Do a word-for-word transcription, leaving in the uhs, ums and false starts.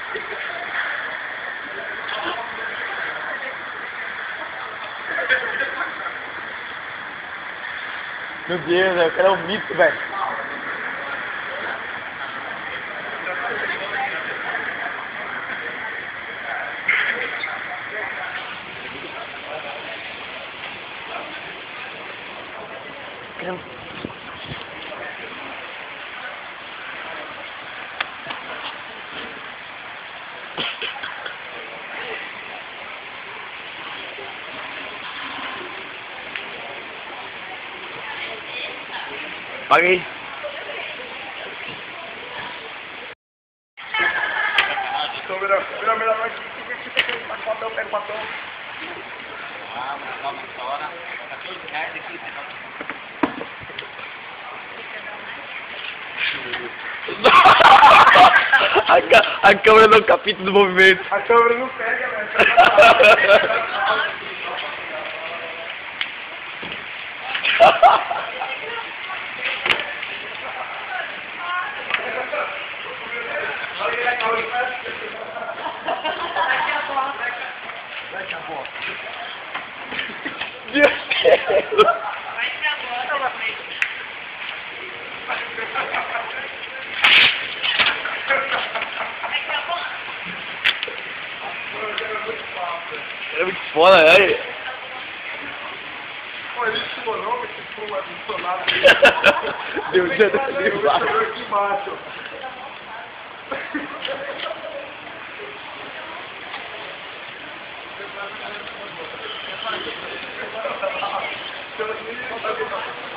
Meu Deus, velho, o cara é um mito, velho. Paga aí. Então, melhor, melhor, melhor, vai, pega o papel, pega o papel. Ah, mas calma, essa hora, quatorze reais aqui, a, ca a câmera não capta do movimento. A câmera não pega, velho. Vai que a bola. Meu Deus. Vai pra bola. Vai pra bola. É muito foda, né? Pô, ele estourou, mas ficou adicionado. Deu um dedo aqui Ele embaixo. estourou aqui embaixo. Thank you.